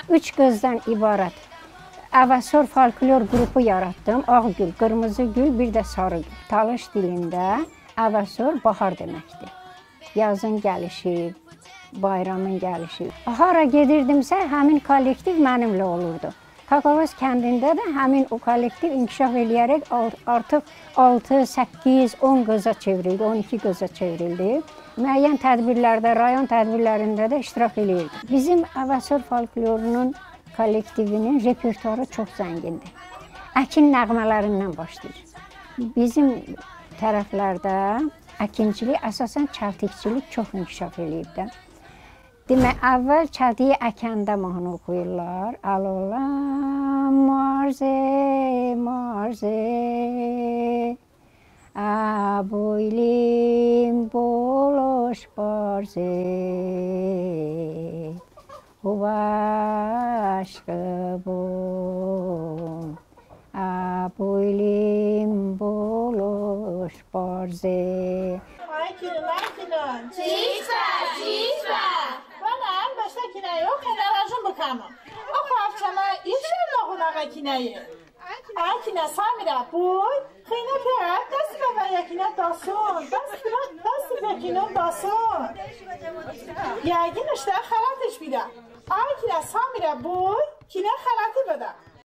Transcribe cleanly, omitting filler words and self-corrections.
3 qızdan ibarət Əvəsor folklor qrupu yaratdım. Ağgül, qırmızı gül, bir də sarı gül. Talış dilində Əvəsor bahar deməkdir. Yazın gəlişi, bayramın gəlişi. Hara gedirdimsə, həmin kollektiv mənimlə olurdu. Kakavas kəndində də həmin o kollektiv inkişaf eləyərək artıq 6, 8, 10 qıza çevrildi, 12 qıza çevrildi. Müəyyən tədbirlərdə, rayon tədbirlərində də iştirak eləyirdi. Bizim Əvəsor folklorunun kollektivinin repertuarı çox zəngindir. Əkin nəğmələrindən başlayır. Bizim tərəflərdə əkinçilik, əsasən çəltikçilik çox inkişaf eləyib də. Demək, əvvəl çəltiyi əkəndə mahnı oxuyurlar. Alolam marze, marze, əboylim boloş barze. Uvaşqıbım, əboylim boloş barze. Aykin'ın, çişva. Bana başta kine yok, enerjim bakamam. O parçama inşallah ona kineyi. Akine Samira boy, kıyna perat, dası baba yakine dasun, dası bekinin dasun. Yagin işte xalatış bida. Akine Samira boy, kine xalatı bida.